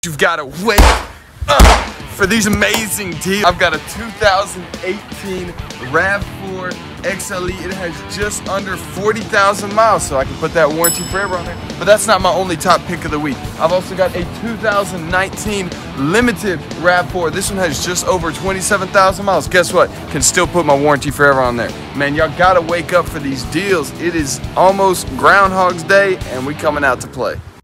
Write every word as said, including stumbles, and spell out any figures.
You've got to wait up for these amazing deals. I've got a two thousand eighteen RAV four X L E. It has just under forty thousand miles, so I can put that warranty forever on there. But that's not my only top pick of the week. I've also got a two thousand nineteen limited RAV four. This one has just over twenty-seven thousand miles. Guess what? Can still put my warranty forever on there. Man, y'all gotta wake up for these deals. It is almost Groundhog's Day, and we coming out to play.